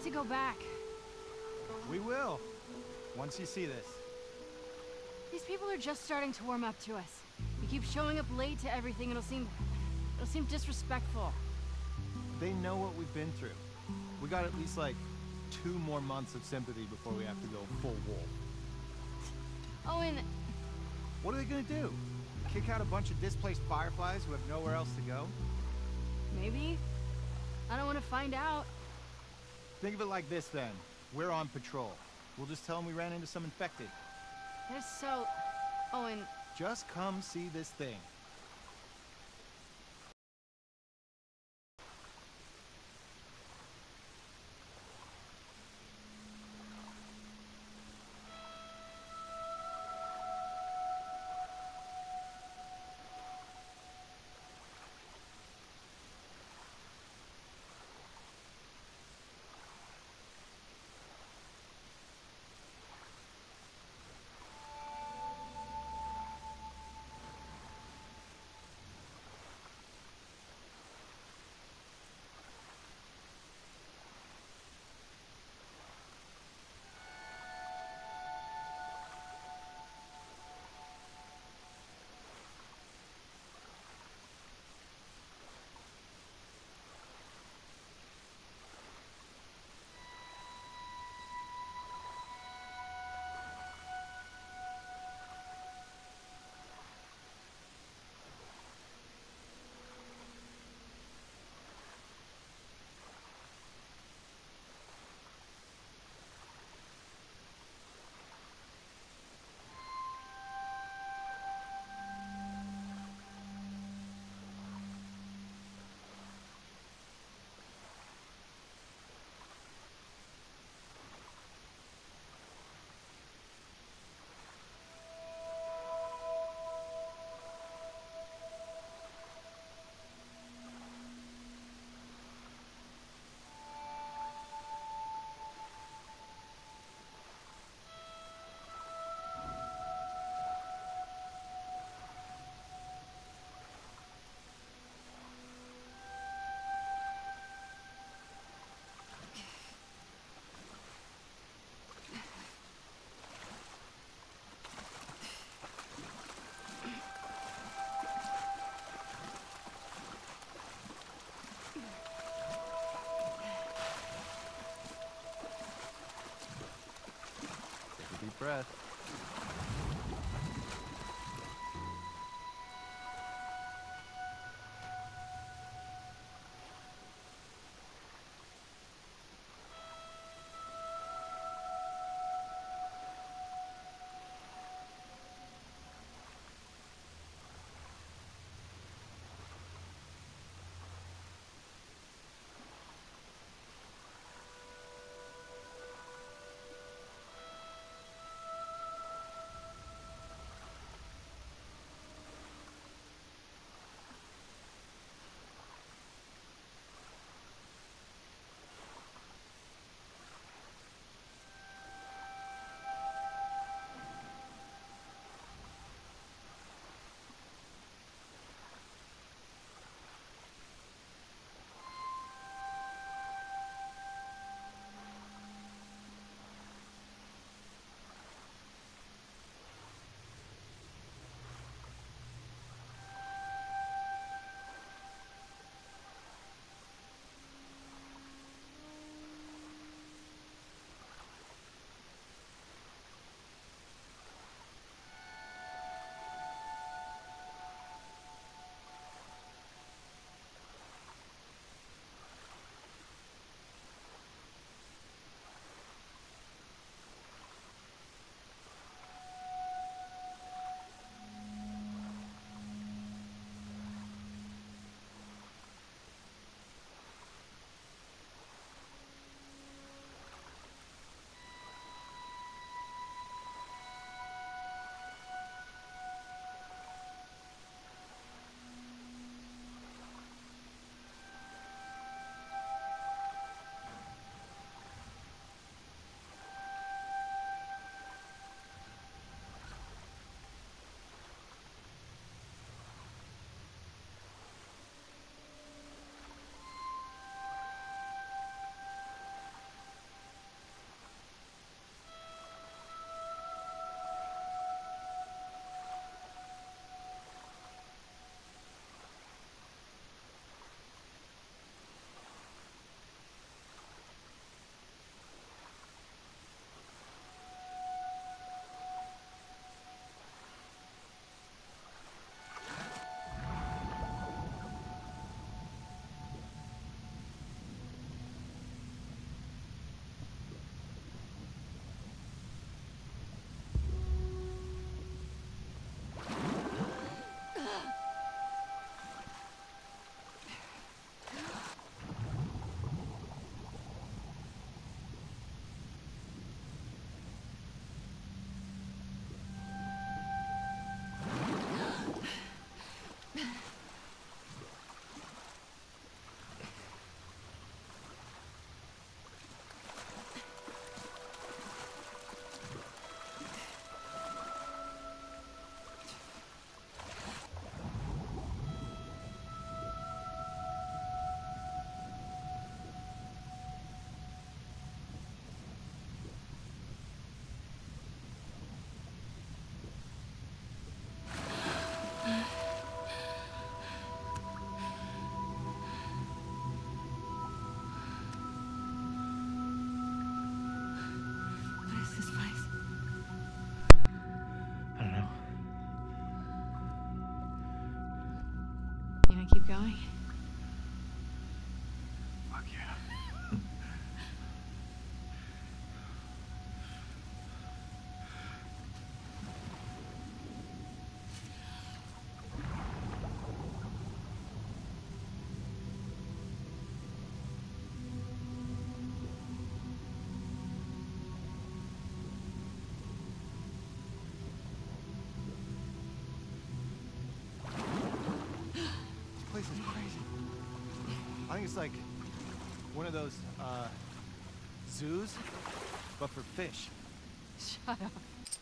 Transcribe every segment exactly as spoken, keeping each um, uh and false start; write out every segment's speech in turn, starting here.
to go back. We will, once you see this. These people are just starting to warm up to us. We keep showing up late to everything, it'll seem... it'll seem disrespectful. They know what we've been through. We got at least, like, two more months of sympathy before we have to go full wolf. Owen... What are they gonna do? Kick out a bunch of displaced fireflies who have nowhere else to go? Maybe? I don't want to find out. Think of it like this, then. We're on patrol. We'll just tell them we ran into some infected. They're so... Owen... Just come see this thing. Deep breath. What is this place? I don't know. You gonna keep going? Fuck yeah. This place is crazy. I think it's like one of those uh, zoos, but for fish. Shut up.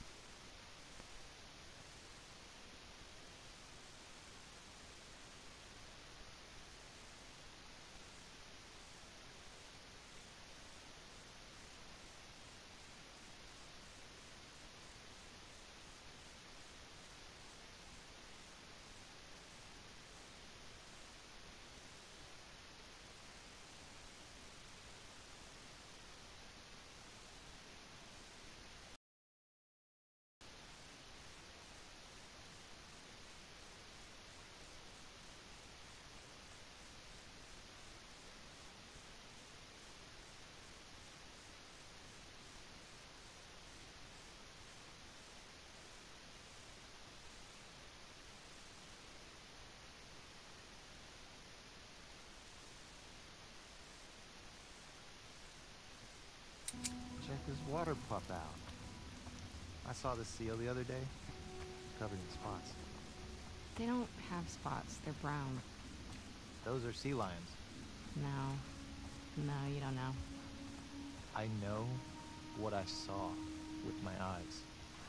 Check this water pup out. I saw this seal the other day, covered in spots. They don't have spots. They're brown. Those are sea lions. No. No, you don't know. I know what I saw with my eyes.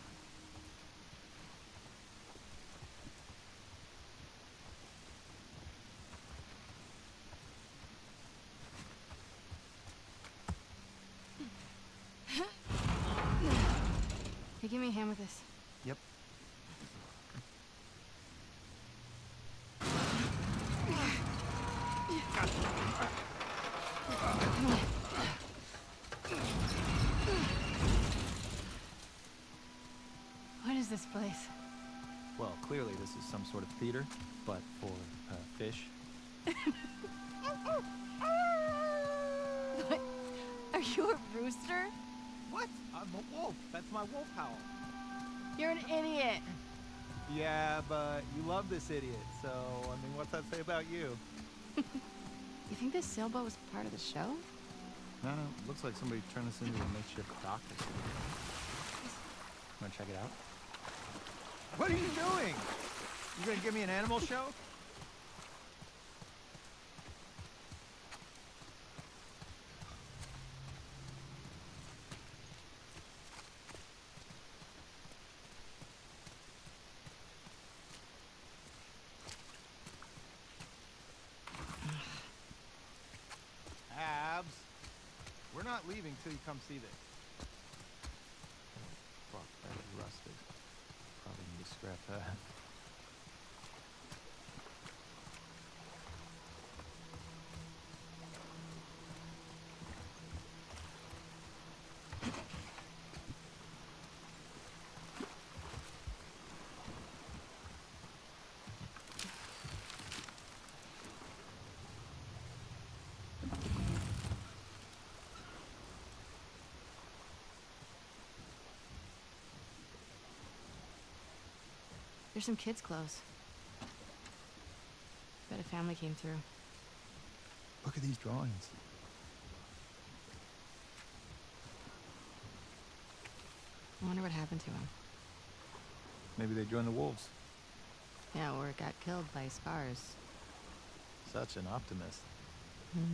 Hey, give me a hand with this. Yep. What is this place? Well, clearly this is some sort of theater, but for uh, fish. What? Are you a rooster? What? I'm a wolf. That's my wolf howl. You're an idiot. Yeah, but you love this idiot, so, I mean, what's that say about you? You think this sailboat was part of the show? No, no, looks like somebody turned this into a makeshift dock or something. Wanna check it out? What are you doing? You gonna give me an animal show? Abs, we're not leaving till you come see this. Fuck, that is rusted. Probably need to scrap that. There's some kids' clothes. Bet a family came through. Look at these drawings. I wonder what happened to him. Maybe they joined the wolves. Yeah, or it got killed by scars. Such an optimist. Hmm.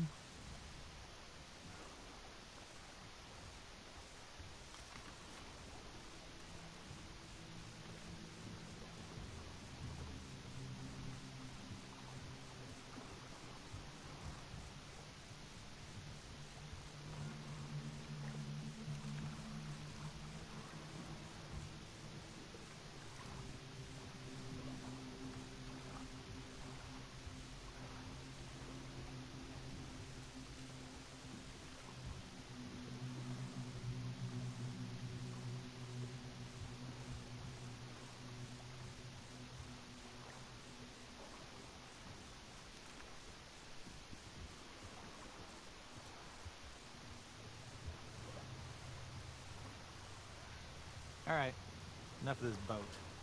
All right, enough of this boat.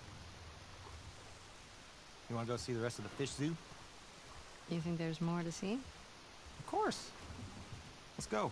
You want to go see the rest of the fish zoo? You think there's more to see? Of course. Let's go.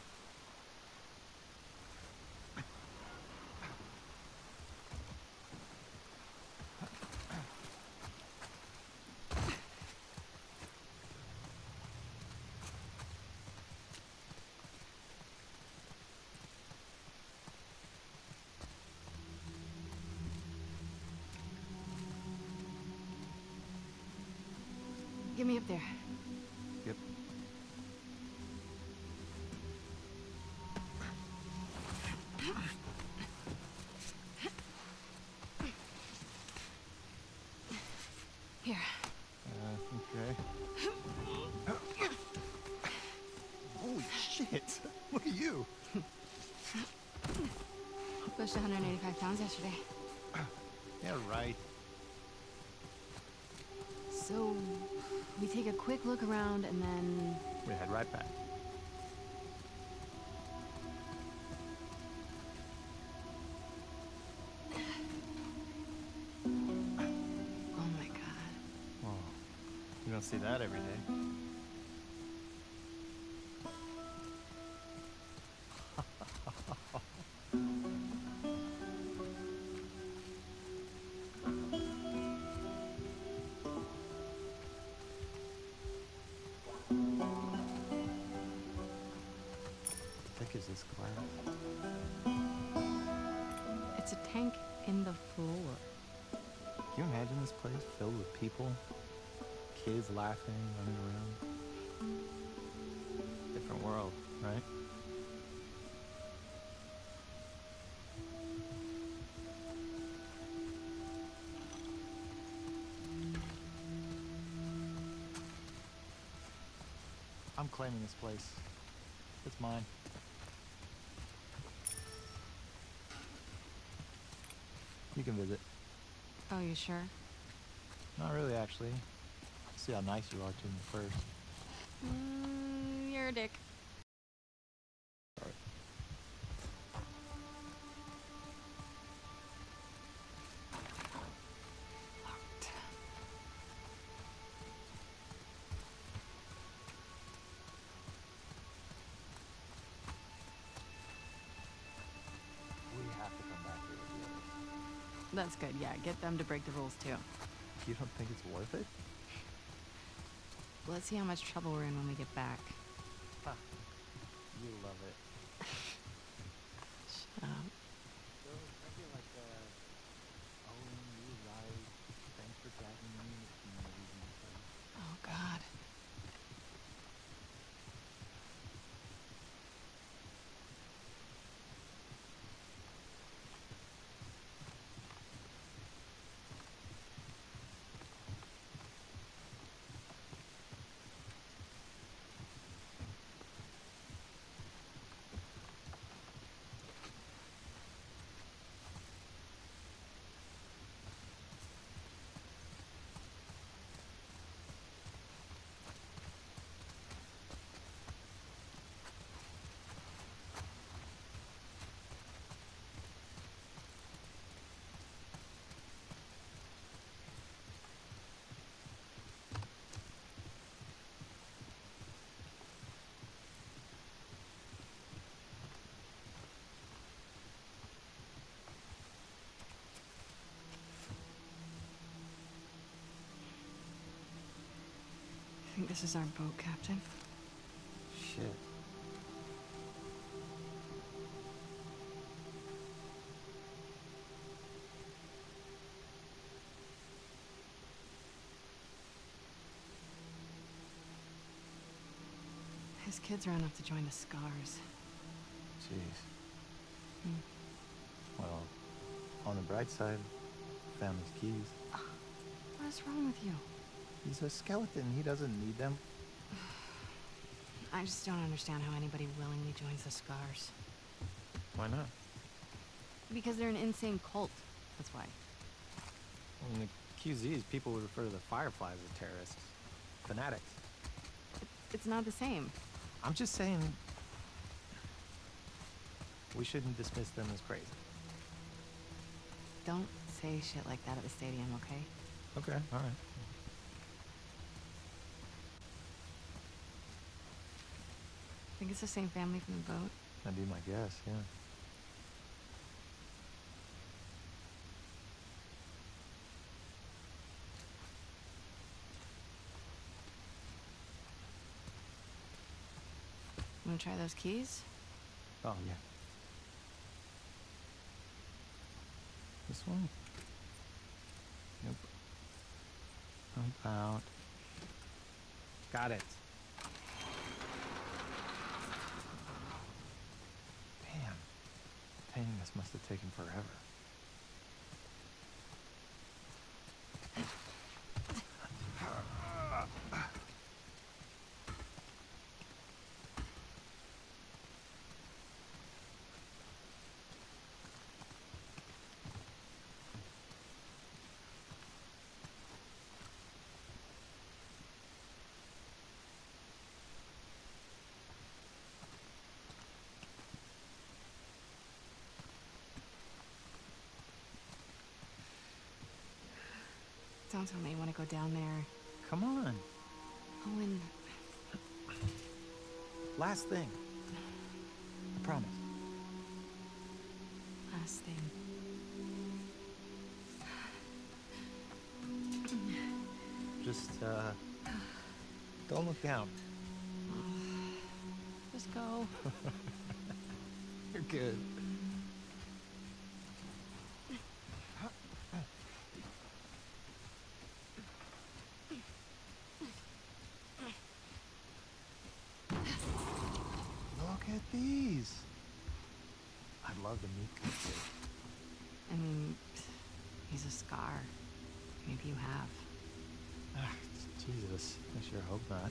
Get me up there. Yep. Here. Uh, okay. Holy shit! Look at you! Pushed one hundred eighty-five pounds yesterday. Yeah, right. So, we take a quick look around and then... We head right back. Oh my god. Oh, you don't see that every day. What the heck is this glass? It's a tank in the floor. Can you imagine this place filled with people? Kids laughing, running around. Different world, right? I'm claiming this place. It's mine. You can visit. Oh, you sure? Not really, actually. See how nice you are to me first. Mm, you're a dick. Sorry. Locked. We have to come back here with the others. That's good, yeah. Get them to break the rules, too. You don't think it's worth it? Let's see how much trouble we're in when we get back. Ha. You love it. Shut up. So, I feel like, uh, oh, you right. Thanks for dragging me into communities and stuff. Oh, God. think this is our boat, Captain? Shit. His kids ran up to join the Scars. Jeez. Hmm. Well, on the bright side, found his keys. What is wrong with you? He's a skeleton. He doesn't need them. I just don't understand how anybody willingly joins the Scars. Why not? Because they're an insane cult. That's why. In the Q Zs, people would refer to the Fireflies as terrorists. Fanatics. It, it's not the same. I'm just saying... we shouldn't dismiss them as crazy. Don't say shit like that at the stadium, okay? Okay, alright. Think it's the same family from the boat? That'd be my guess, yeah. Wanna try those keys? Oh, yeah. This one? Nope. How about... Got it. Damn. Painting this must have taken forever. Don't tell me you want to go down there. Come on. Owen. Last thing. I promise. Last thing. Just, uh... don't look down. Just go. You're good. Look at these. I'd love to meet Kutsu. I mean, he's a Scar. Maybe you have. Ah, Jesus, I sure hope not.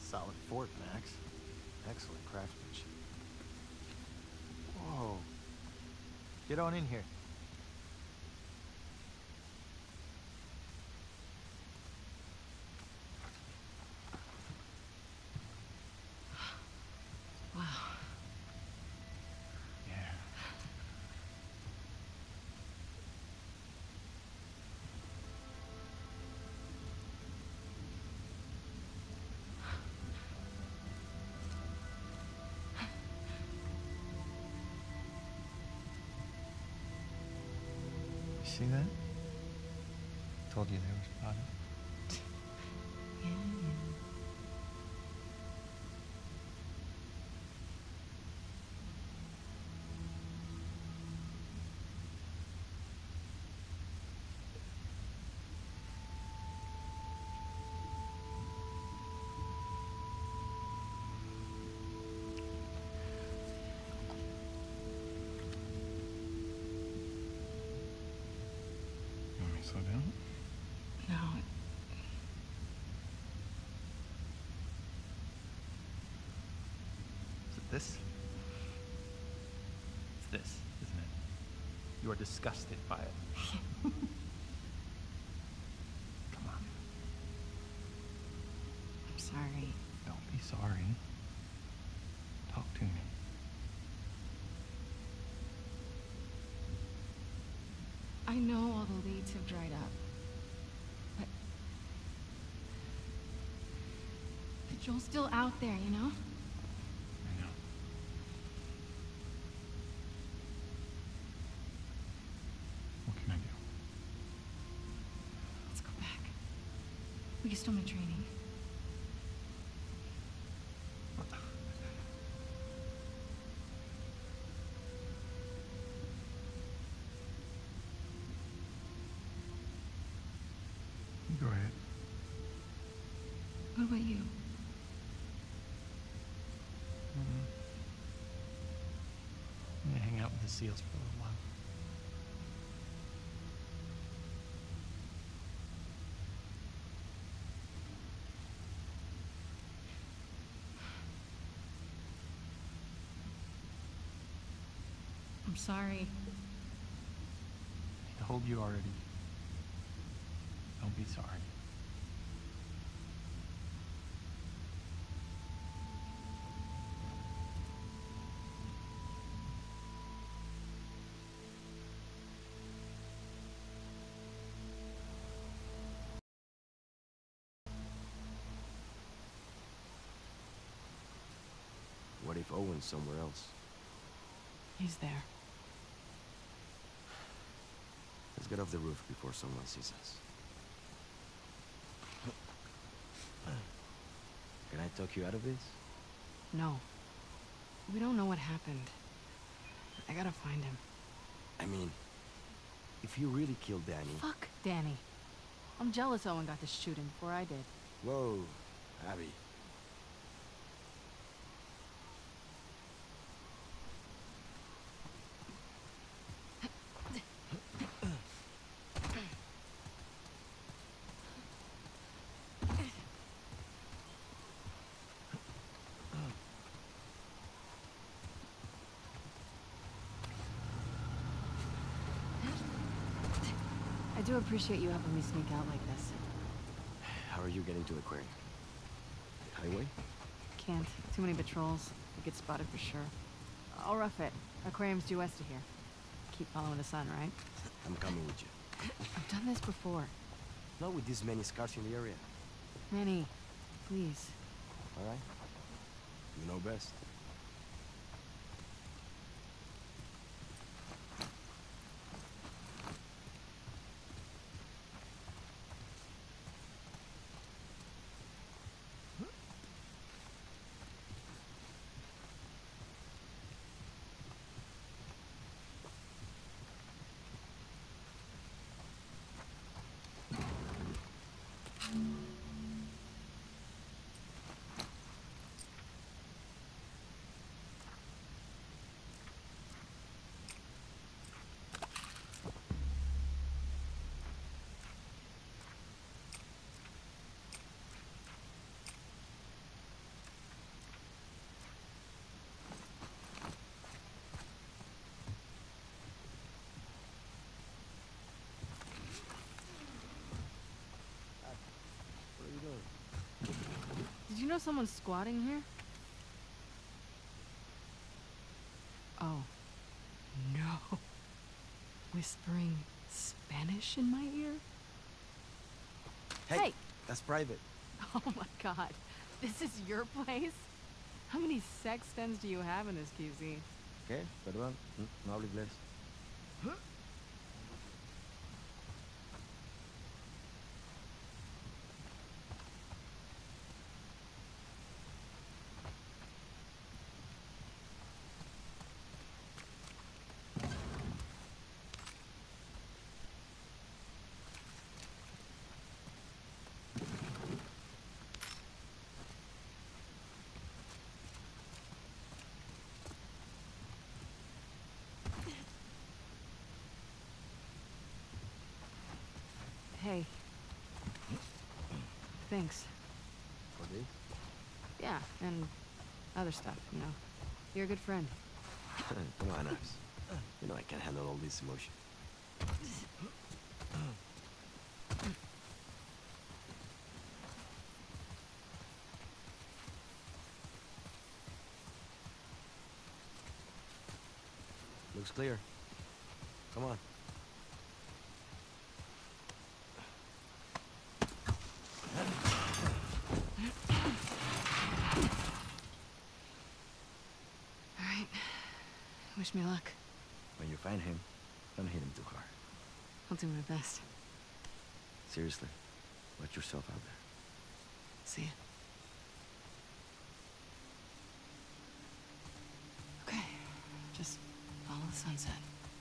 solid fort, Max. Excellent craftsmanship. Whoa. Get on in here. Wow. Yeah. You see that? Told you there was body. Yeah, yeah. You want me to slow down? No. Is it this? It's this, isn't it? You are disgusted by it. Come on. I'm sorry. Don't be sorry. Talk to me. I know all the leads have dried up. But... But Joel's still out there, you know? I know. What can I do? Let's go back. We can still make training. Go ahead. What about you? Mm-hmm. I'm gonna hang out with the seals for a little while. I'm sorry. I told you already. Don't be sorry. What if Owen's somewhere else? He's there. Let's get off the roof before someone sees us. Can I talk you out of this? No. We don't know what happened. I gotta find him. I mean, if you really killed Danny... Fuck Danny. I'm jealous Owen got to shoot him before I did. Whoa, Abby. I do appreciate you helping me sneak out like this. How are you getting to the quarry? Highway? Can't. Too many patrols. We get spotted for sure. I'll rough it. Aquarium's due west of here. Keep following the sun, right? I'm coming with you. I've done this before. Not with this many scars in the area. Manny, please. All right? You know best. you know someone's squatting here? Oh. No. Whispering Spanish in my ear? Hey, Hey! that's private. Oh my god. This is your place? How many sex dens do you have in this Q Z? ¿Qué? Perdón, no hablo inglés. Hey. Thanks. For this? Yeah, and other stuff, you know. You're a good friend. Come on, Ives. You know I can't handle all this emotion. Looks clear. Come on. All right. Wish me luck. When you find him, don't hit him too hard. I'll do my best. Seriously, watch yourself out there. See ya. Okay. Just follow the sunset.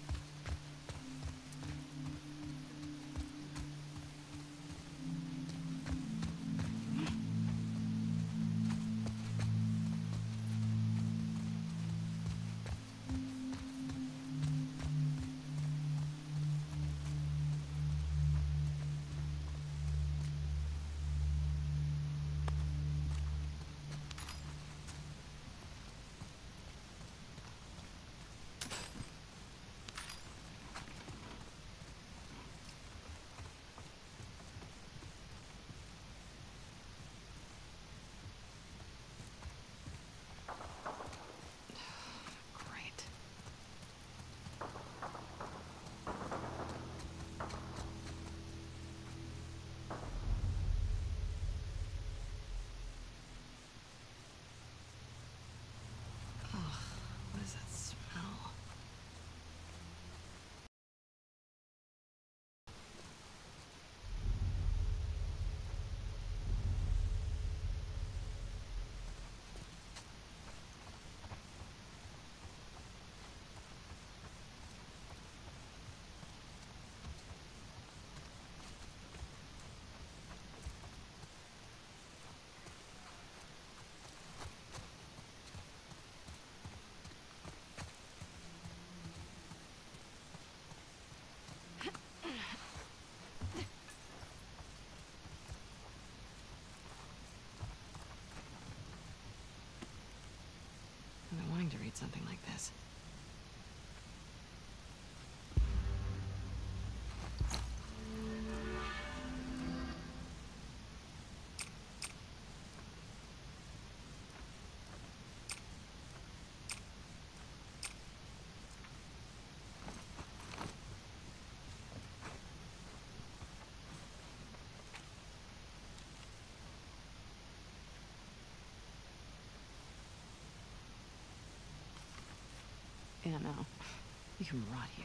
Great. Ugh, what is that smell? I've been wanting to read something like this. Yeah, no. You can rot here.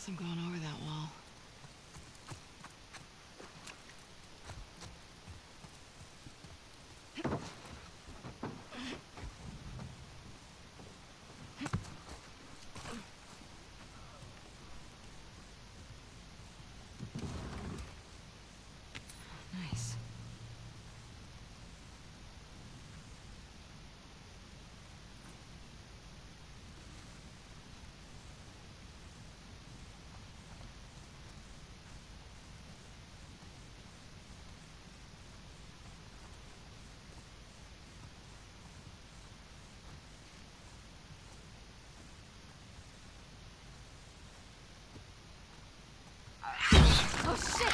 I'm going over that wall. Nice. Oh shit!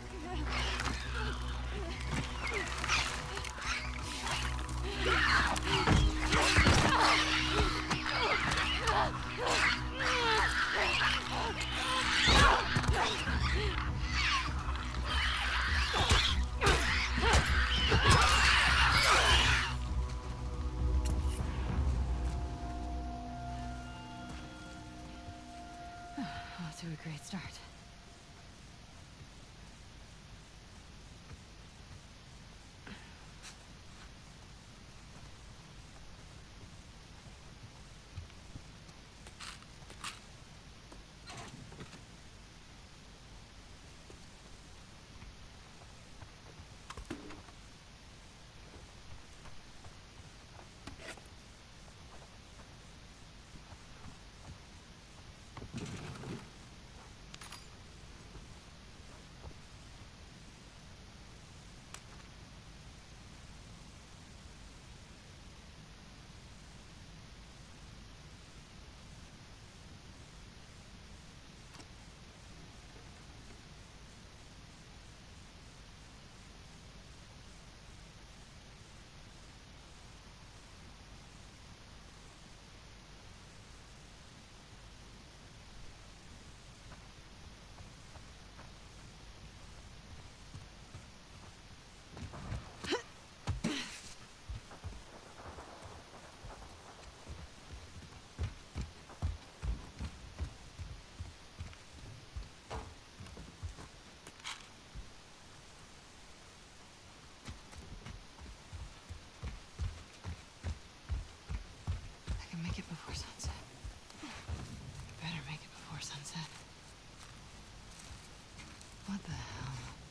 Off to a great start. I can make it before sunset. Better make it before sunset. What the hell?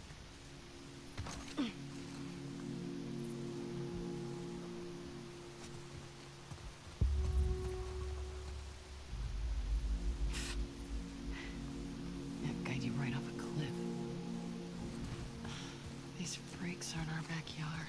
That guide you right off a cliff. These freaks are in our backyard.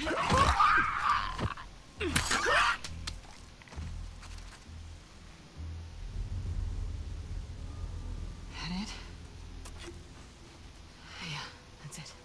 That it? Yeah, that's it.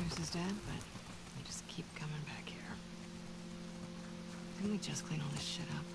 There's his dad, but we just keep coming back here. Didn't we just clean all this shit up?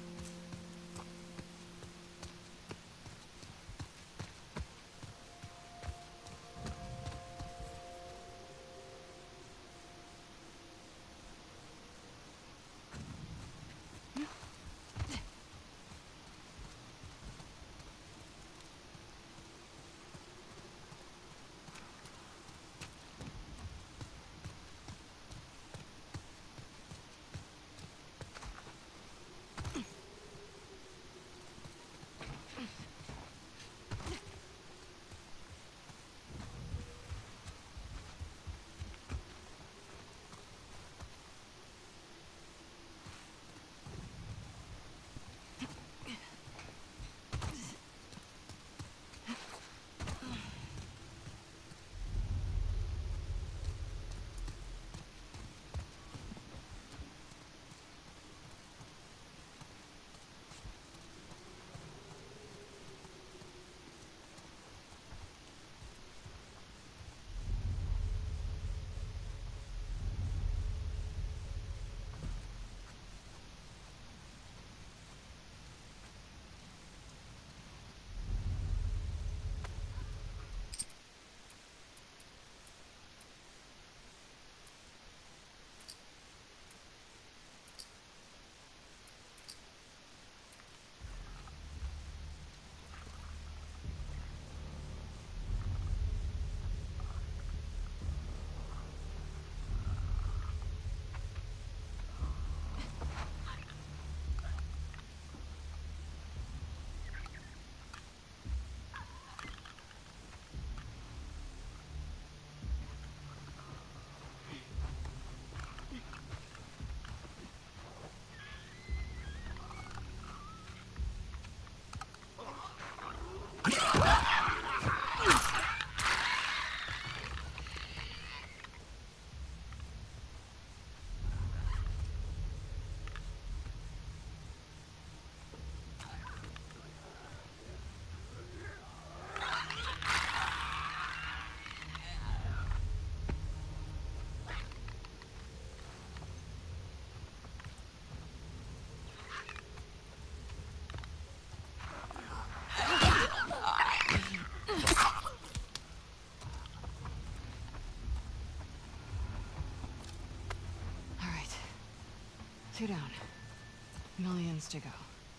Two down. Millions to go.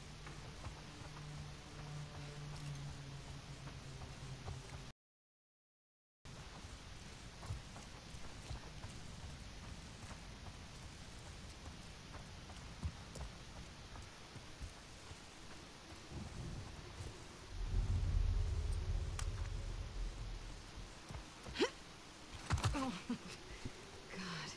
Oh, God.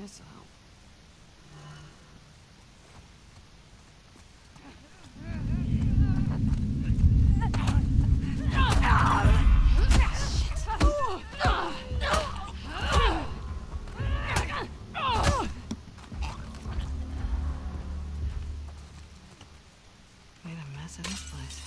this'll help. Made a mess of this place.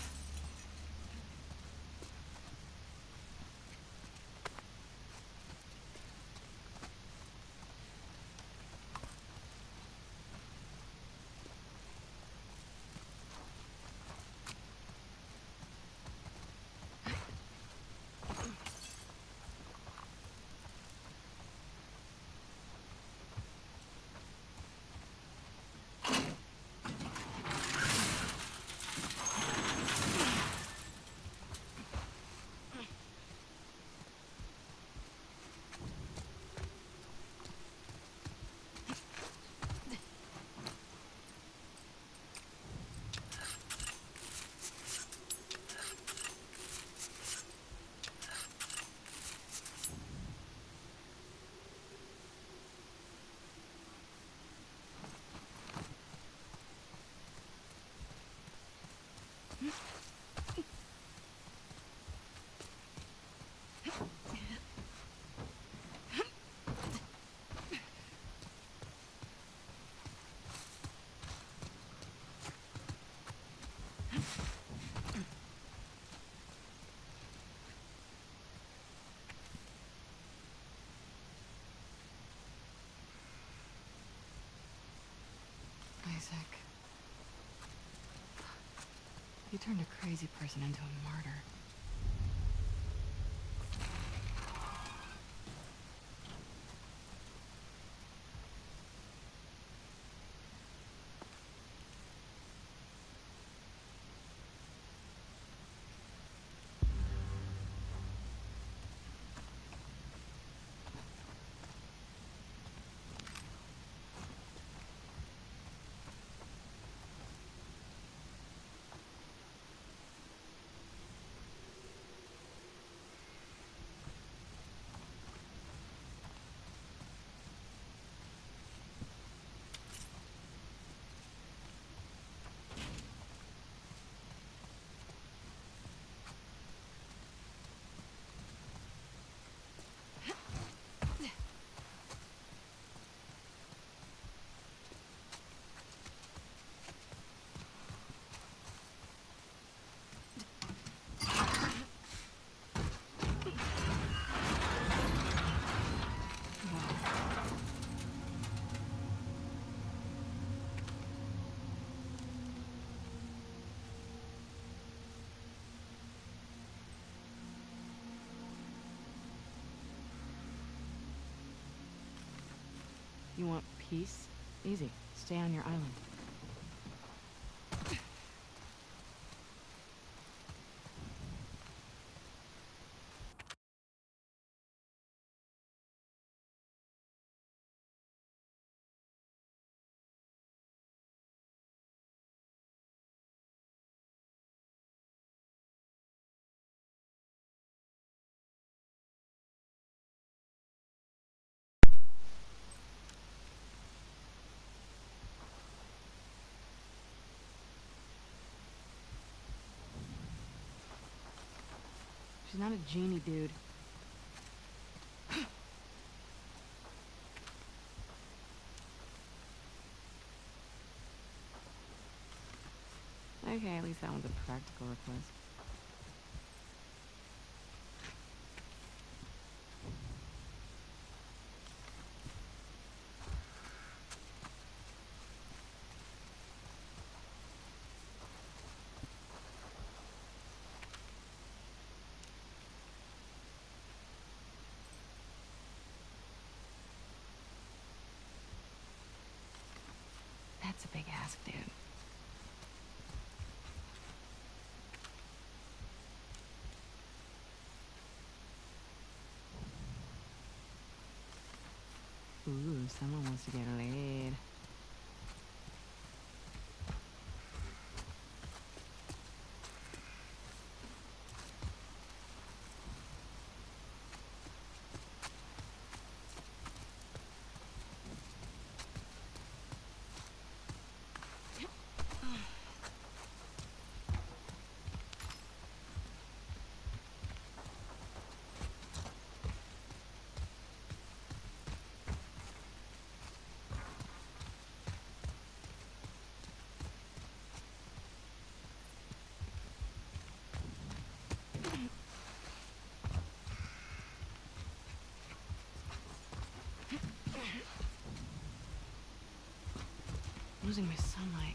Isaac. You turned a crazy person into a martyr. You want peace? Easy. Stay on your island. She's not a genie, dude. Okay, at least that one's a practical request. That's a big ask, dude. Ooh, someone wants to get laid. losing my sunlight.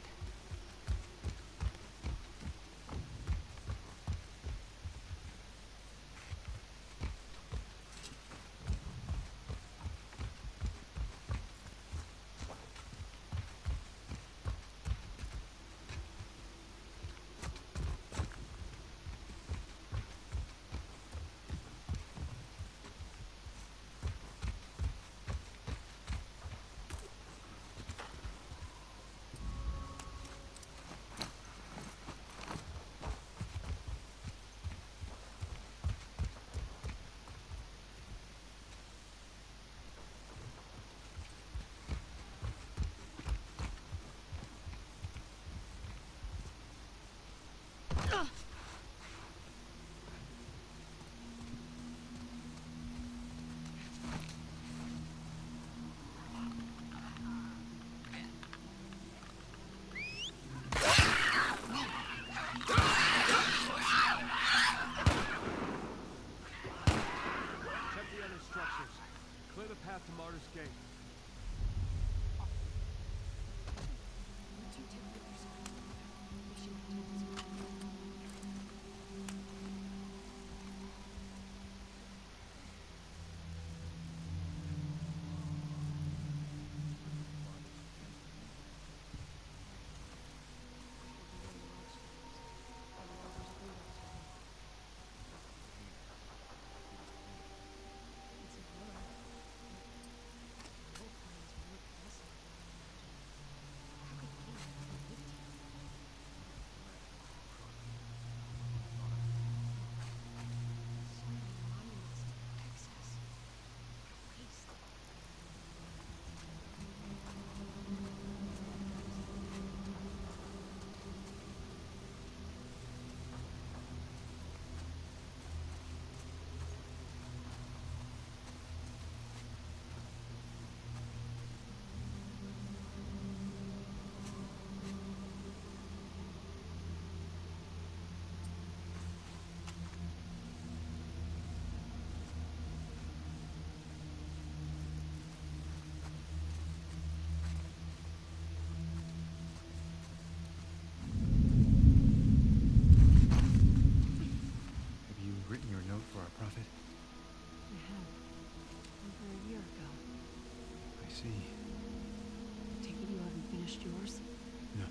Yours? No.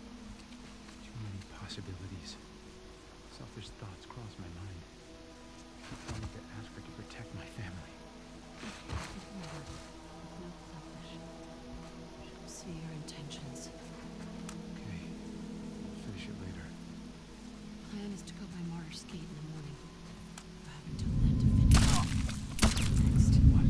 Too many possibilities. Selfish thoughts cross my mind. I keep wanting to ask her to protect my family. Not selfish. She'll see your intentions. Okay. We'll finish it later. Plan is to go by Martyr's Gate in the morning. I have until then to finish. Next. What?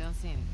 don't see anything.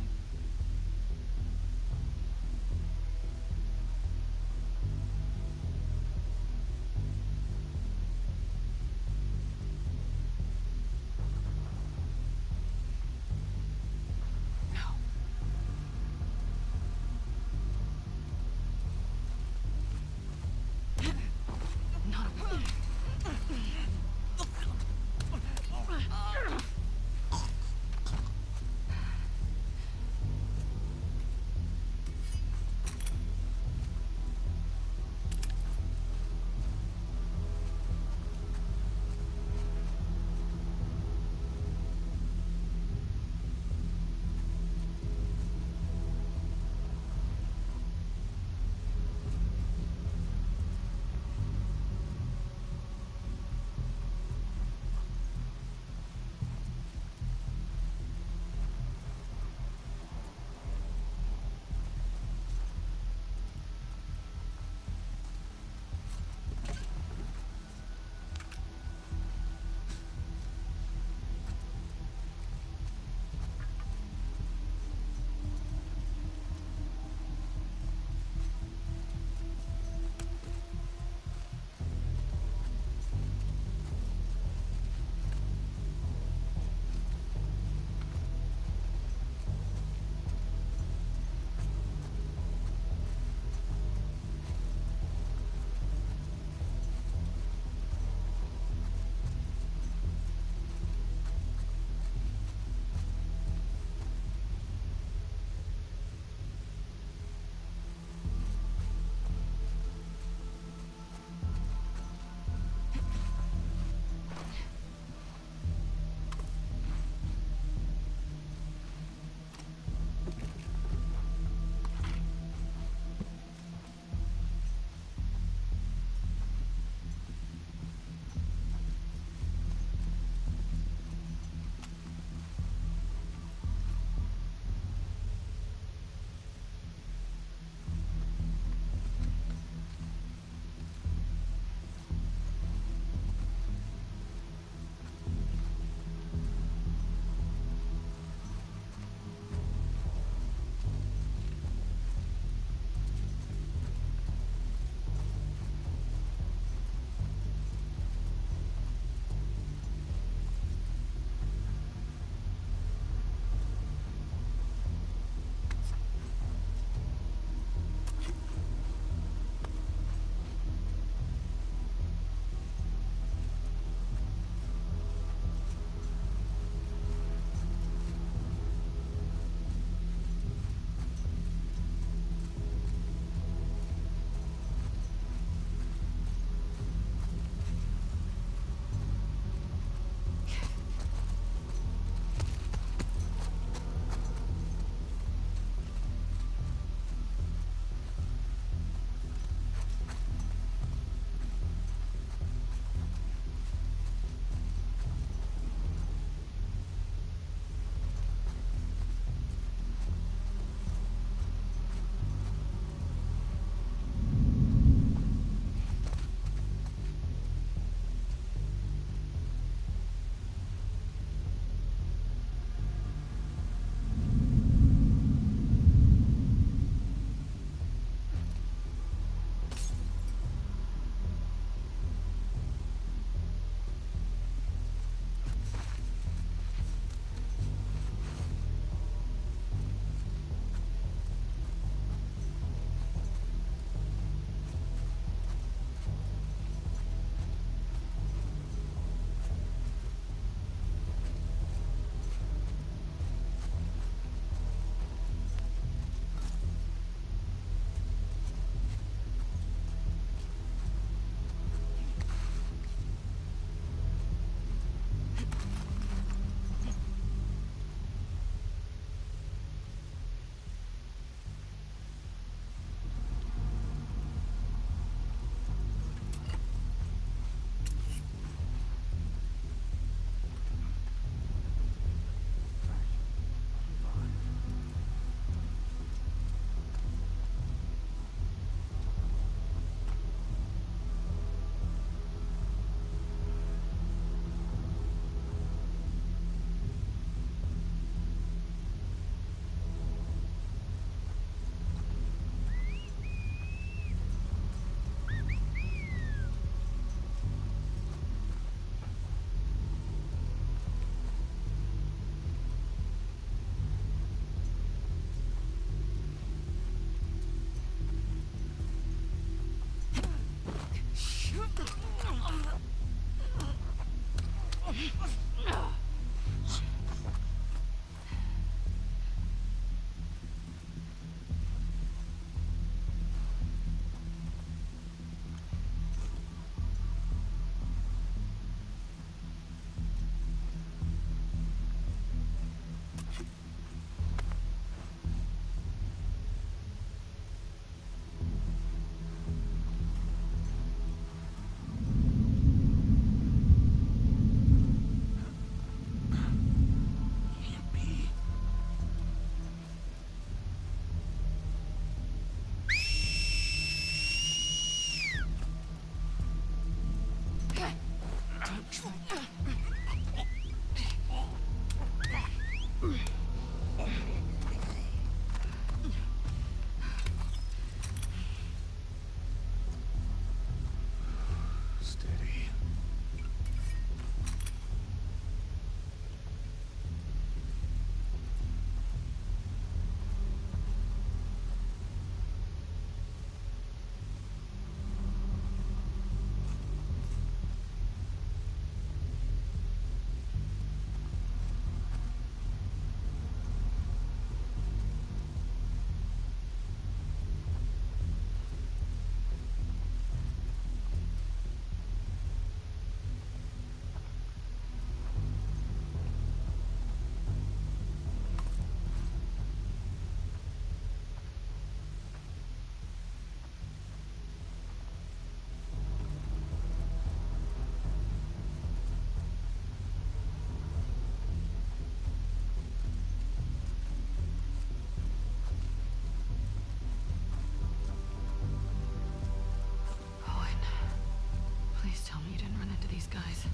guys.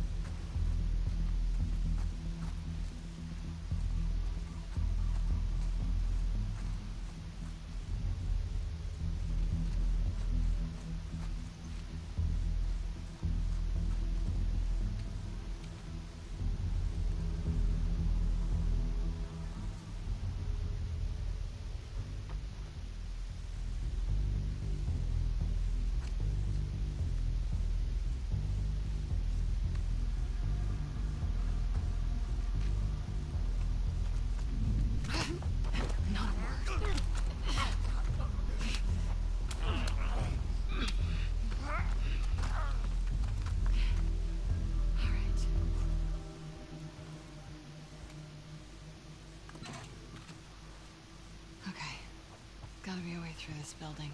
Gotta be a way through this building.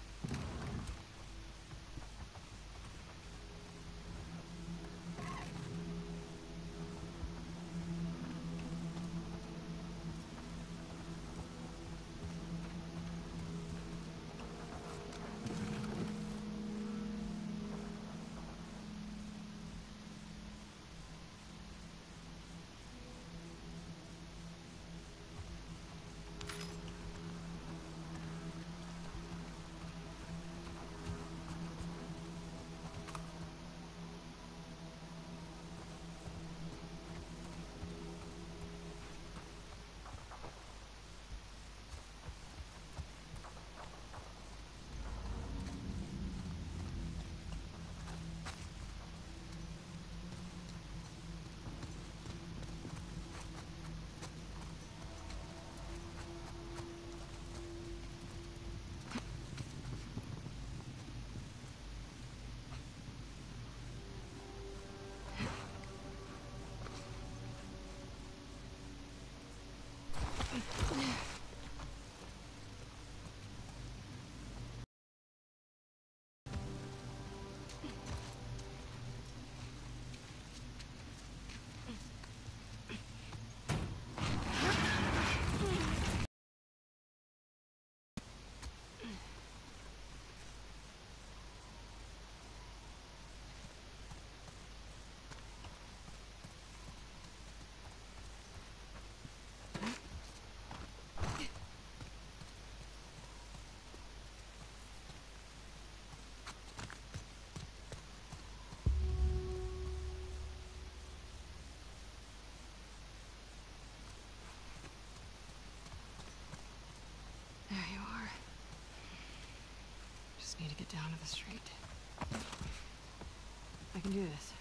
There you are. Just need to get down to the street. can do this.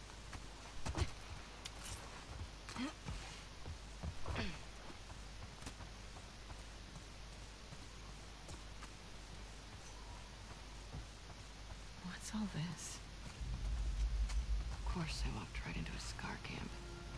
What's all this? Of course I walked right into a scar camp.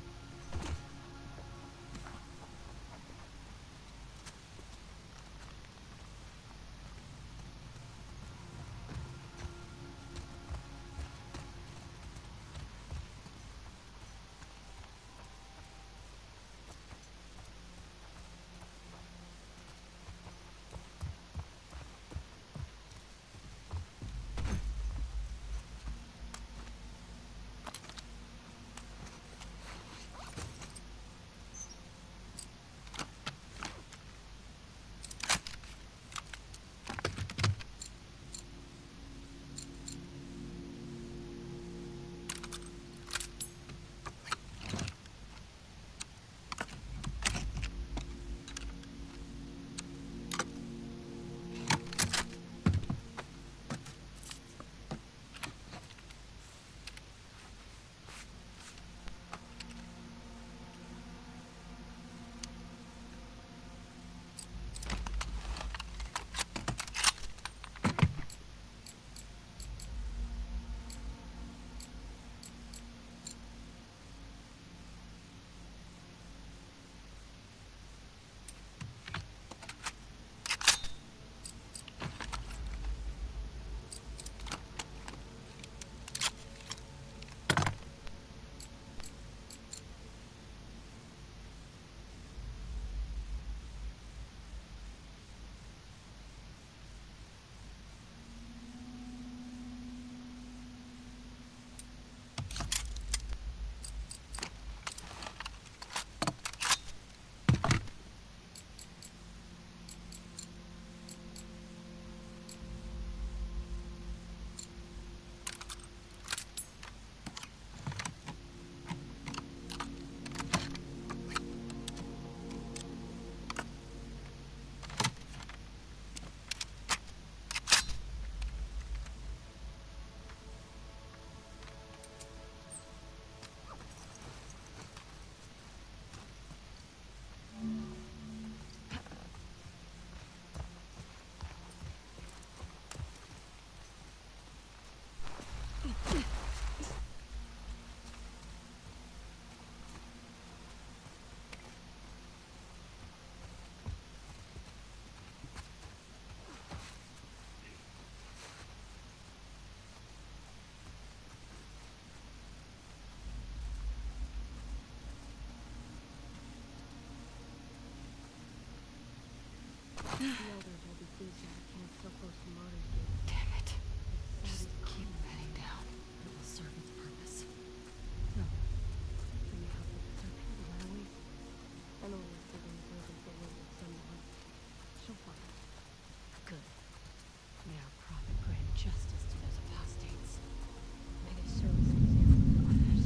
The elders will be pleased to have camp so close to Martyrs Gate. Damn it. Just keep heading down. It will serve its purpose. No. It may help with our people run away. I know yesterday was waiting for word of someone. She'll find it. Good. May our prophet grant justice to those apostates. May they serve as an example to others.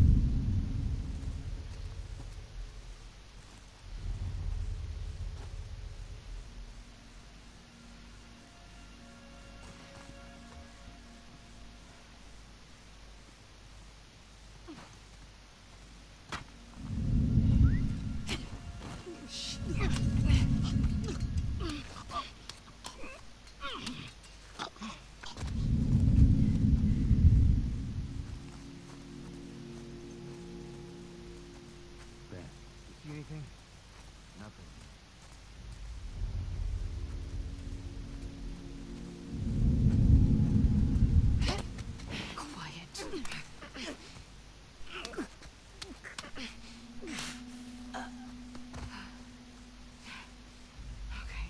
See anything? Nothing. Quiet. Okay.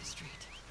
the street.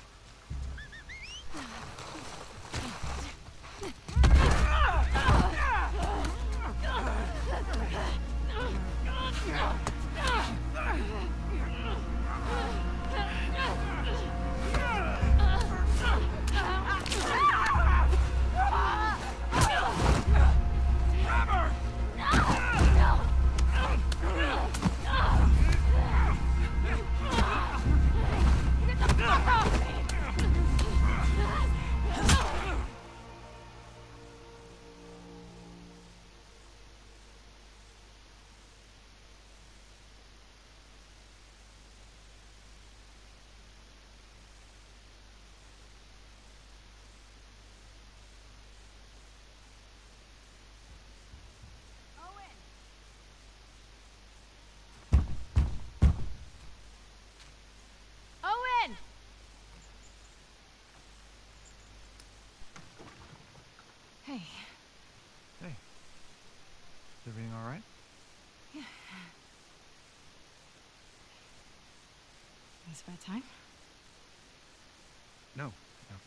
Owen! Hey. Hey. Is everything all right? Yeah. Is it bedtime? No. No.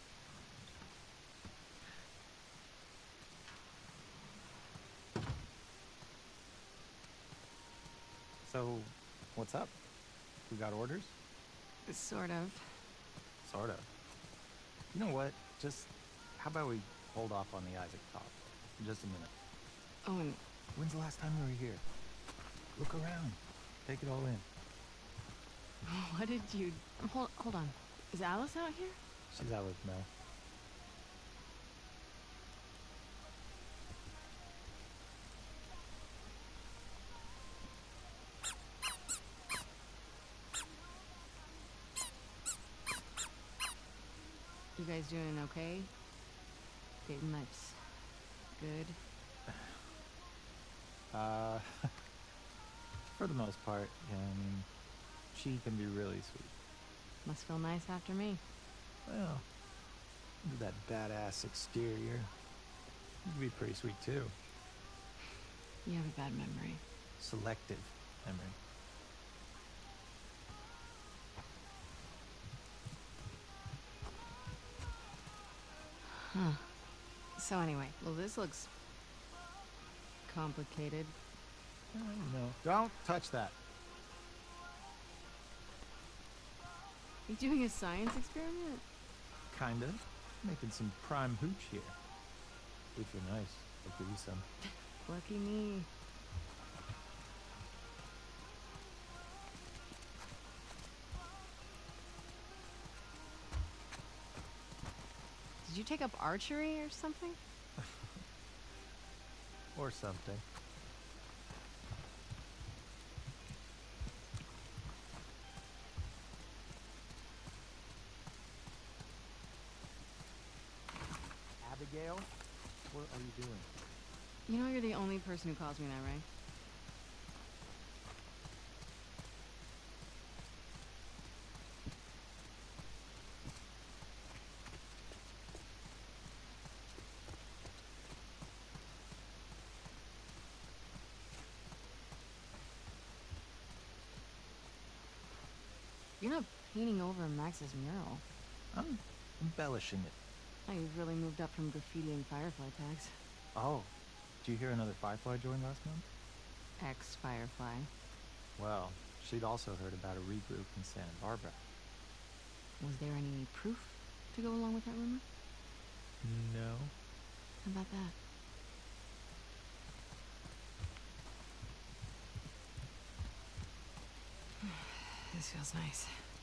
So, what's up? We got orders? Sort of. Sort of. You know what? Just, how about we hold off on the Isaac talk for just a minute? Owen, When's the last time you were here? Look around. Take it all in. what did you... Hold, hold on. Is Alice out here? She's out with Mel. You guys doing okay? Dating life's good? Uh, for the most part, yeah, I mean, she can be really sweet. Must feel nice after me. Well, look at that badass exterior. You can be pretty sweet too. You have a bad memory. Selective memory. Huh. So anyway, well, this looks complicated. I don't know. Don't touch that. You doing a science experiment? Kinda. Making some prime hooch here. If you're nice, I'll give you some. Lucky me. Did you take up archery or something? Or something. Abigail, what are you doing? You know you're the only person who calls me that, right? You're not painting over Max's mural. I'm embellishing it. Oh, you've really moved up from graffiti and firefly tags. Oh, did you hear another Firefly joined last month? Ex-firefly. Well, she'd also heard about a regroup in Santa Barbara. Was there any proof to go along with that rumor? No. How about that? This feels nice.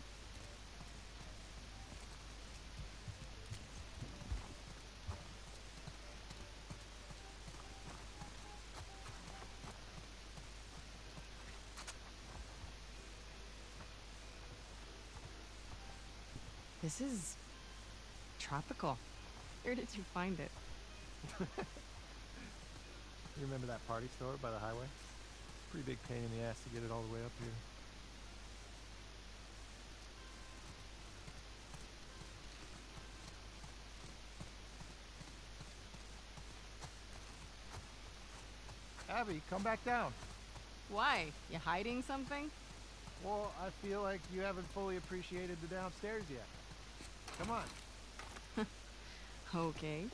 This is tropical. Where did you find it? You remember that party store by the highway? Pretty big pain in the ass to get it all the way up here. Abby, come back down. Why? You hiding something? Well, I feel like you haven't fully appreciated the downstairs yet. Come on. Okay.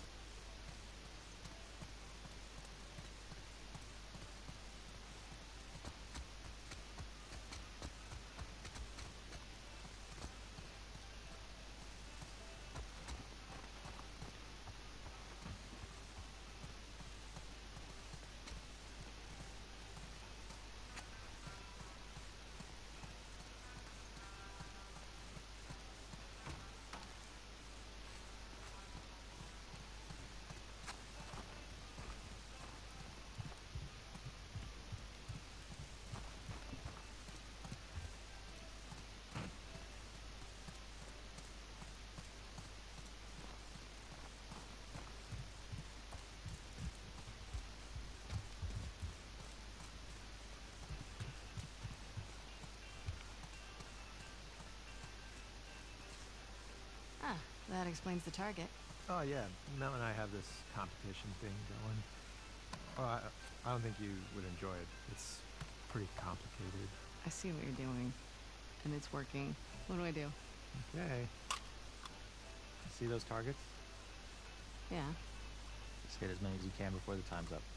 Ah, that explains the target. Oh, yeah. Mel and I have this competition thing going. Oh, I, I don't think you would enjoy it. It's pretty complicated. I see what you're doing, and it's working. What do I do? Okay. See those targets? Yeah, Just hit as many as you can before the time's up.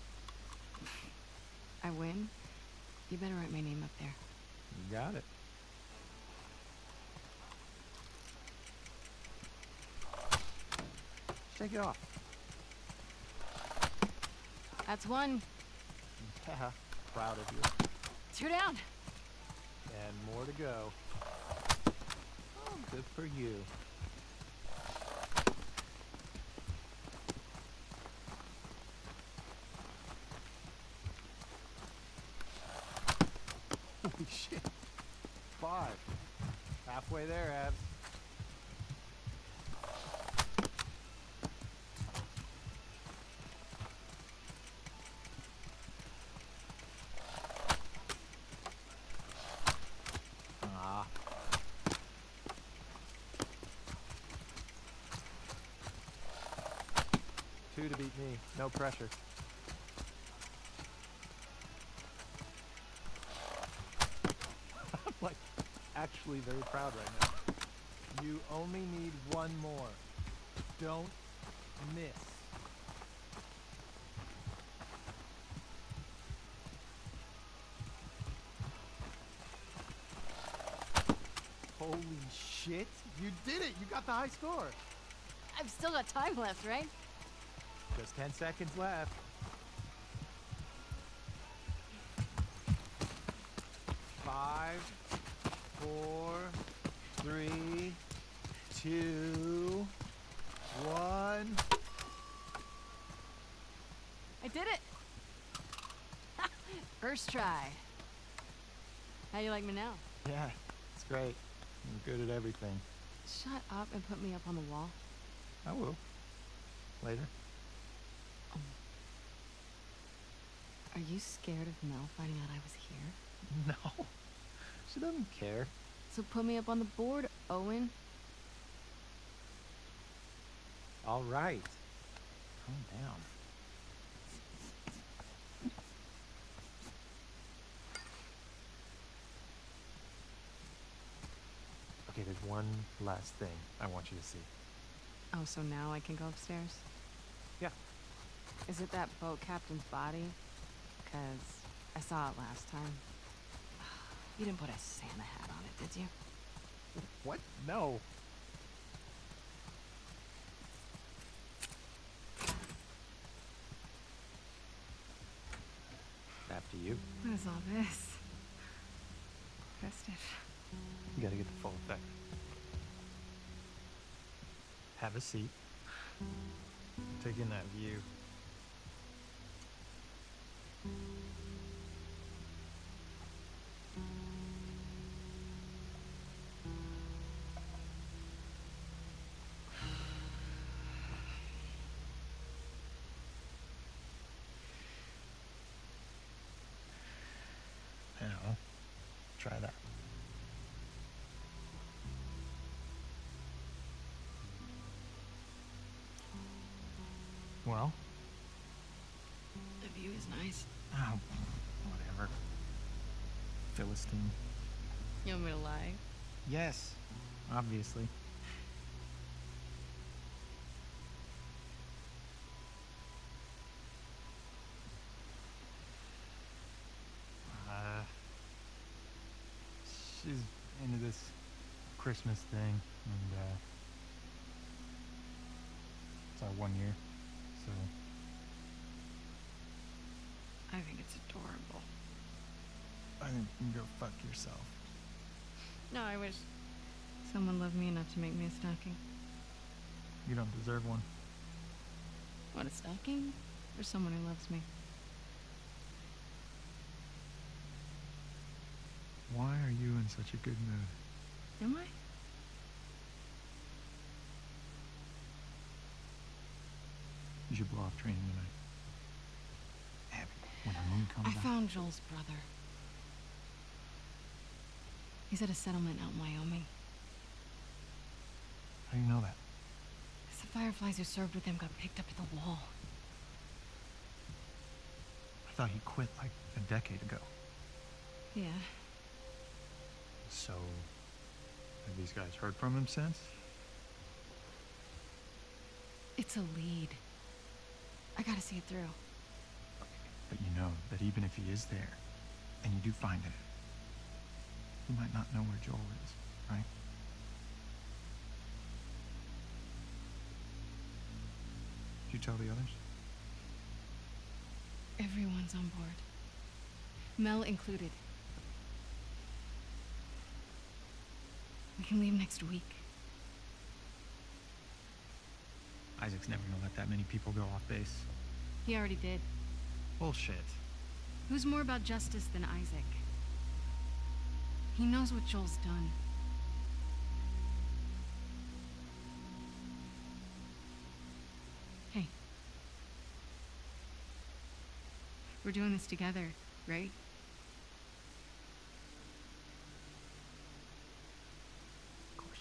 I win. You better write my name up there. You got it. Take it off. That's one. Yeah, proud of you. Two down. And more to go. Oh, good for you. Holy shit. Five. Halfway there, Abs. Ah. Two to beat me. No pressure. I'm like actually very proud right now. You only need one more. Don't miss. Holy shit! You did it! You got the high score! I've still got time left, right? Just ten seconds left. Five, four, three, two, one. I did it! First try. How you like me now? Yeah, it's great. You're good at everything. Shut up and put me up on the wall. I will. Later. Are you scared of Mel finding out I was here? No. She doesn't care. So put me up on the board, Owen. All right. Calm down. Okay, there's one last thing I want you to see. Oh, so now I can go upstairs? Yeah. Is it that boat captain's body? Because I saw it last time. You didn't put a Santa hat on it, did you? What? No. After you. What is all this? Festive. You gotta get the full effect. Have a seat. Take in that view. Now, try that. Well? The view is nice. Oh, whatever. Philistine. You want me to lie? Yes, obviously. Uh, she's into this Christmas thing, and uh, it's our one year, so. I think it's adorable. I think you can go fuck yourself. No, I wish someone loved me enough to make me a stocking. You don't deserve one. What, a stocking? Or someone who loves me? Why are you in such a good mood? Am I? You should blow off training tonight. Abby, when the moon comes I out. found Joel's brother. He's at a settlement out in Wyoming. How do you know that? The fireflies who served with him got picked up at the wall. I thought he quit like a decade ago. Yeah. So, have these guys heard from him since? It's a lead. I gotta see it through. But you know that even if he is there, and you do find him, he might not know where Joel is, right? Did you tell the others? Everyone's on board. Mel included. We can leave next week. Isaac's never gonna let that many people go off base. He already did. Bullshit. Who's more about justice than Isaac? He knows what Joel's done. Hey. We're doing this together, right? Of course.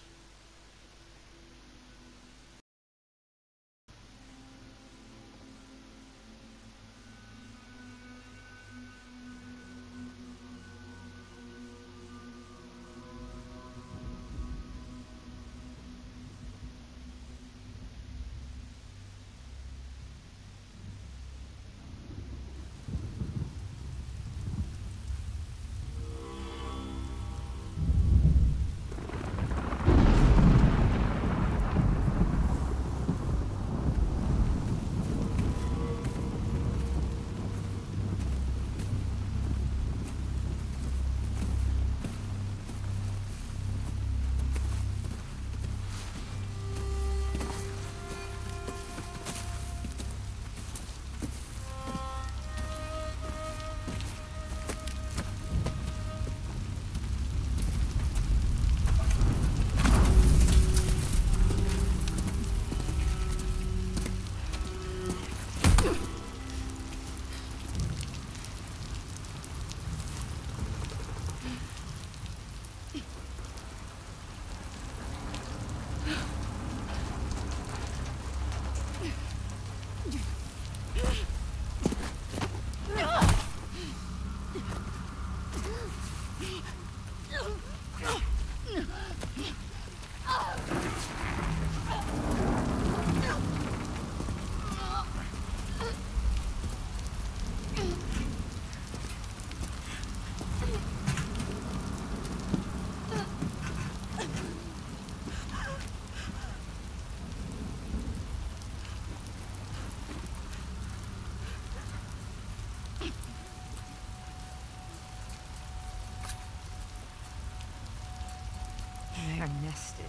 They are nested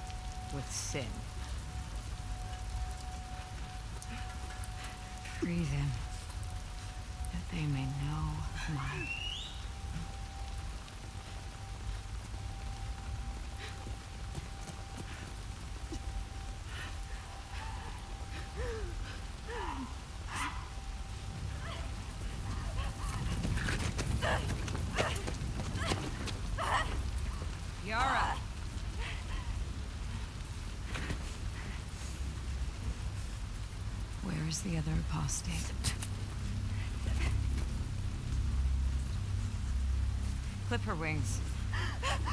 with sin. Free them, that they may know my... Yara! Where is the other apostate? Clip her wings.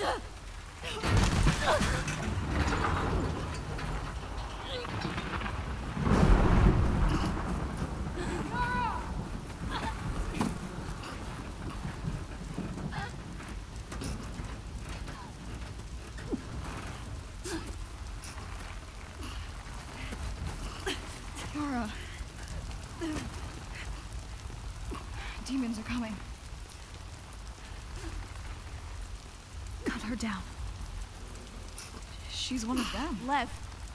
Demons are coming. Cut her down. She's one of them. Left.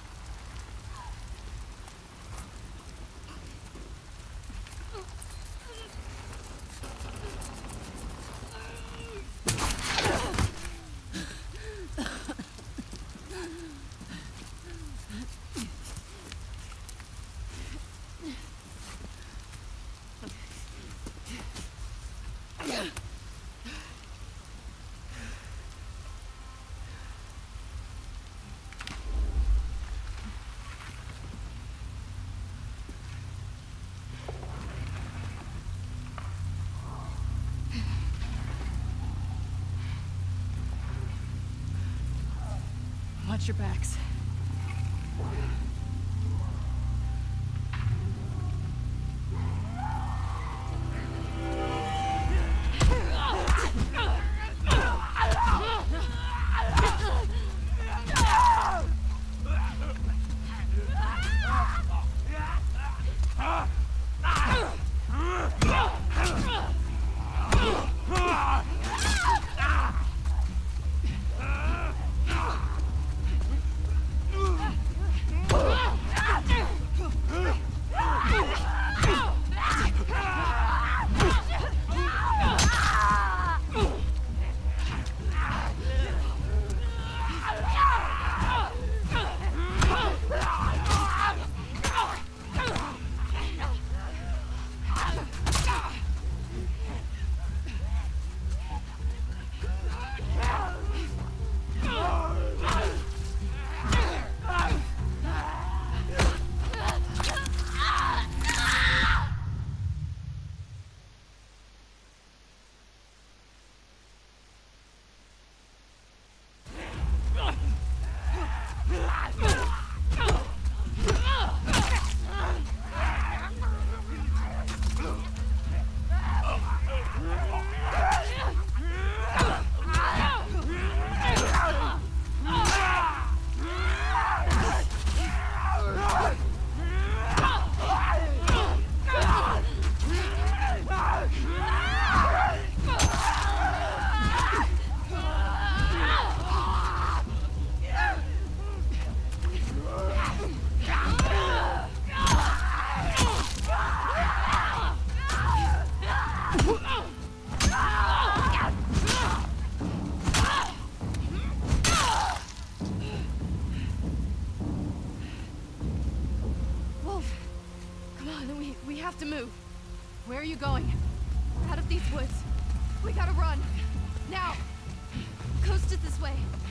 Watch your backs. have to move. Where are you going? Out of these woods. We gotta run. Now! Coast it this way.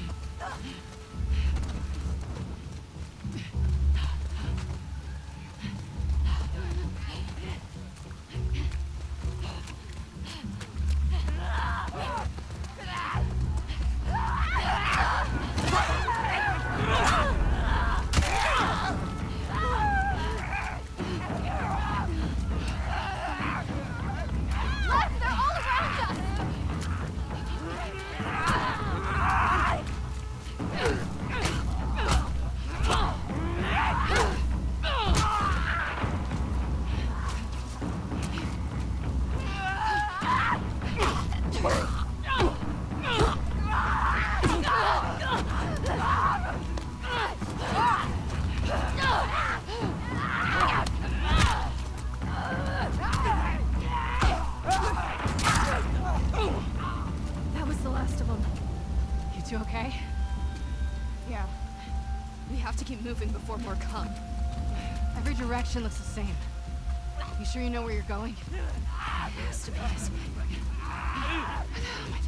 Moving before more come. Every direction looks the same. You sure you know where you're going? It has to be this way. What the hell am I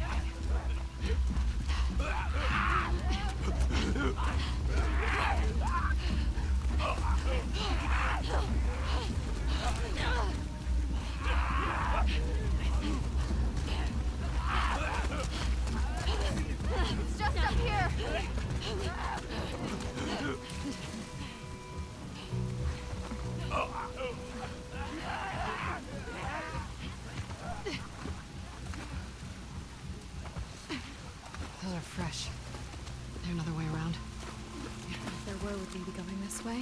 doing? Those are fresh. Is there another way around? If there were, would we be going this way?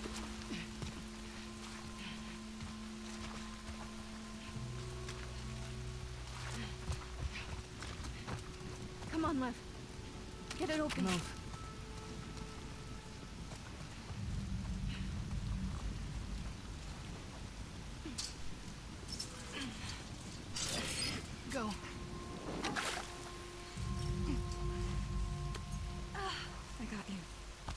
Come on, Lev. Get it open. Move. Go. I got you.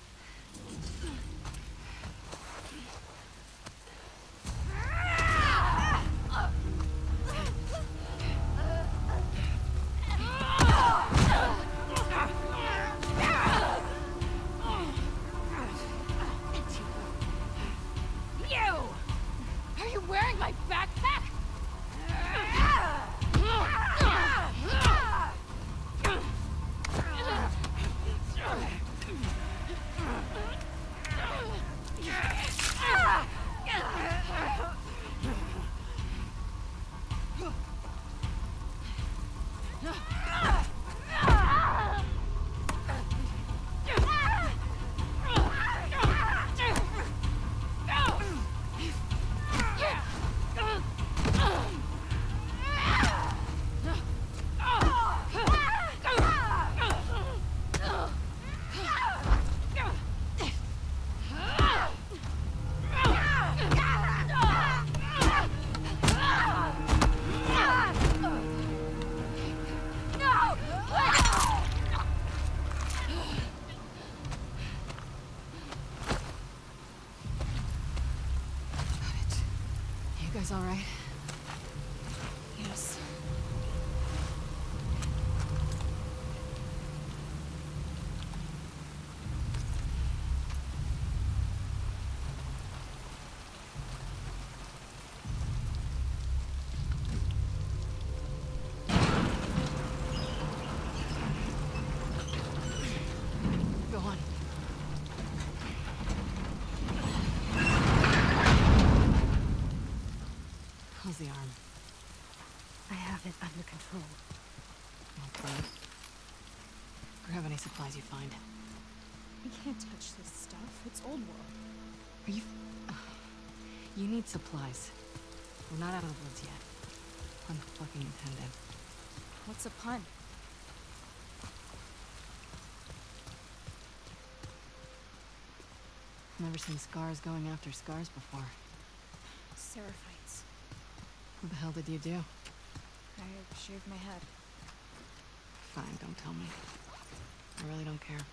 Are you wearing my backpack? You guys all right? Yes. Go on. How's the arm? I have it under control. Okay. Grab any supplies you find. We can't touch this stuff. It's old world. Are you... You need supplies. We're not out of the woods yet. Pun fucking intended. What's a pun? Never seen scars going after scars before. Seraphites. What the hell did you do? I shaved my head. Fine, don't tell me. I really don't care.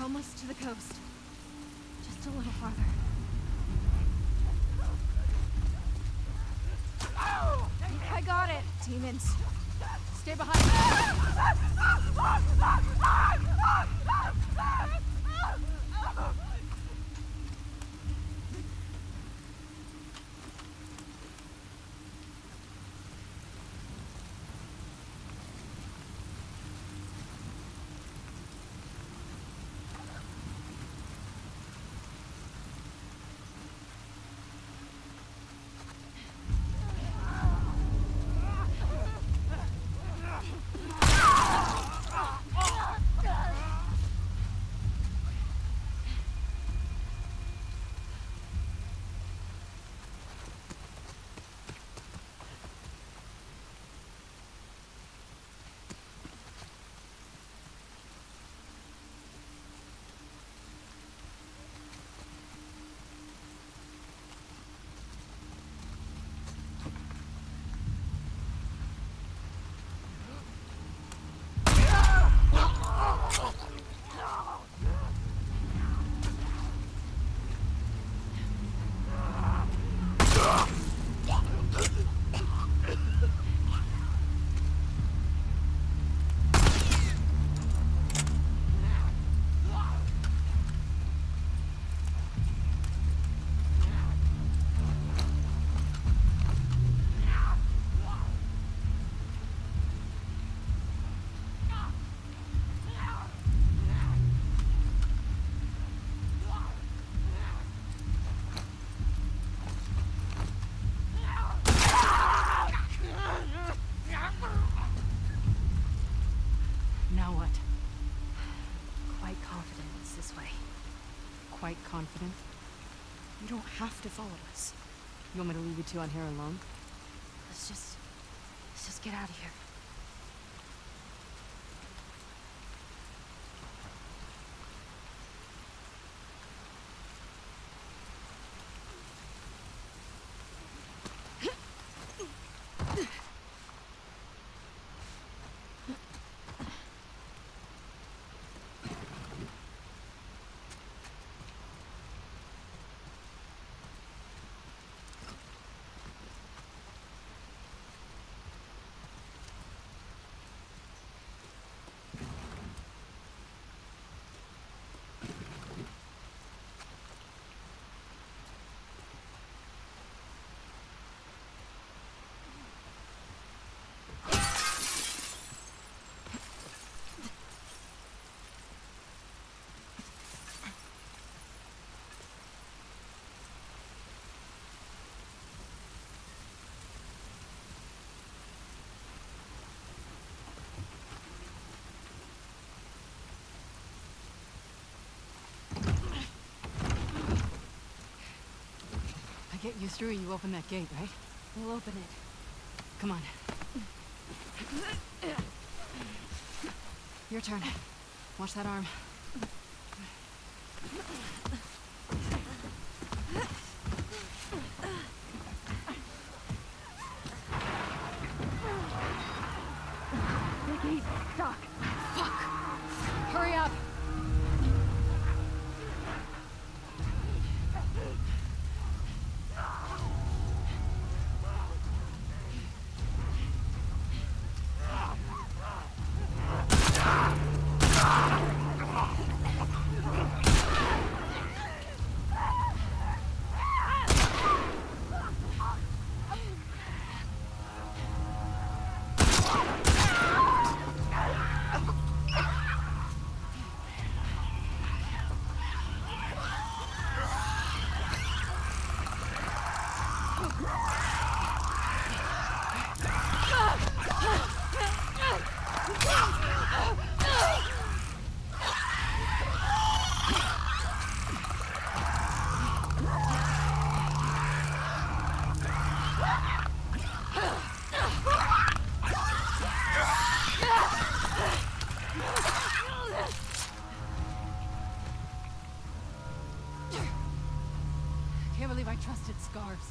almost to the coast. Just a little farther. I got it, demons. Stay behind quite confident. You don't have to follow us. You want me to leave you two on here alone? Let's just... let's just get out of here. Get you through, you open that gate, right? We'll open it. Come on. Your turn. Watch that arm. Mickey, stop! Fuck! Hurry up! Can't believe I trusted scarves.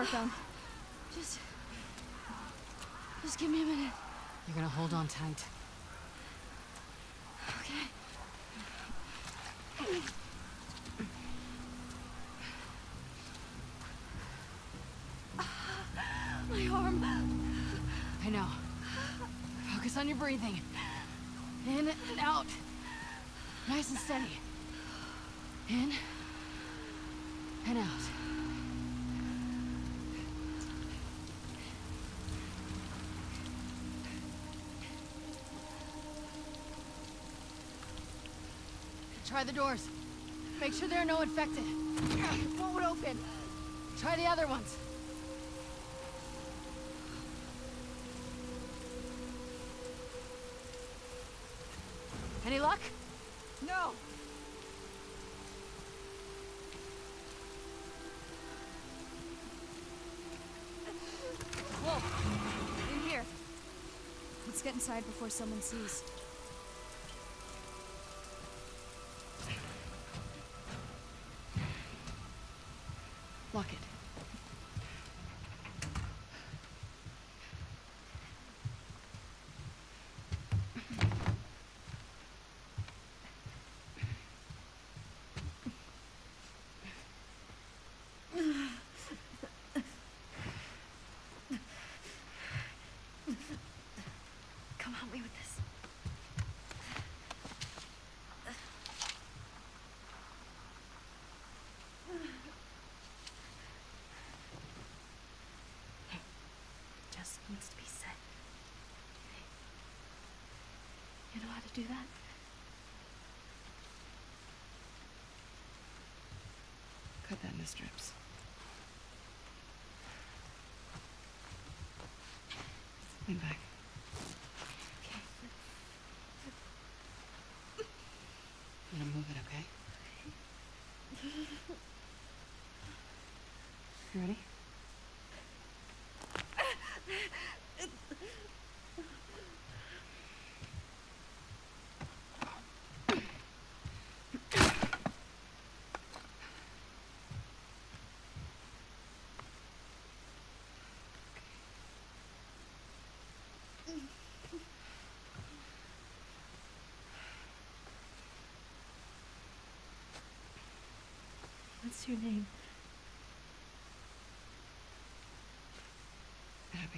smartphone. Just... Just give me a minute. You're gonna hold on tight. Okay. My arm. I know. Focus on your breathing. In and out. Nice and steady. In and out. Try the doors. Make sure there are no infected. It won't open. Try the other ones. Any luck? No. Whoa. In here. Let's get inside before someone sees. Lock it. Come help me with this. Just needs to be said. You know how to do that? Cut that into strips. Lean back. Okay. I'm gonna move it, okay? You ready? What's your name? Abby.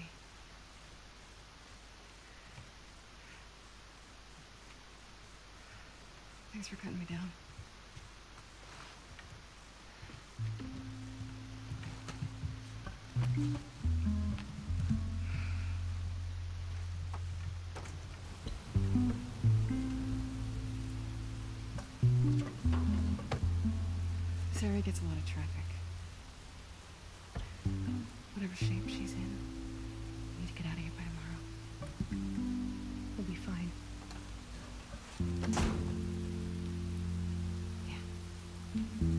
Thanks for cutting me down. Sarah gets a lot of traffic. Whatever shape she's in, we need to get out of here by tomorrow. We'll be fine. Yeah.